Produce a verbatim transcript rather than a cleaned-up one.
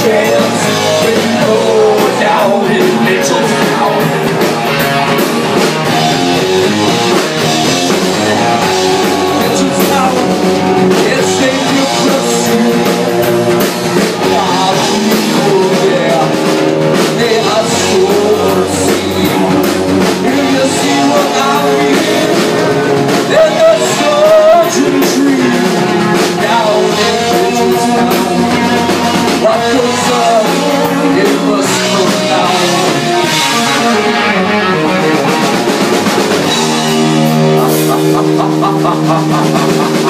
chance when you go down in Mitchelstown. Mitchelstown, it's dangerous. While people there, they are so unseen. If you see what I mean, there's a certain tree down in Mitchelstown. What goes up, it must come down. Ha ha ha ha ha ha ha ha.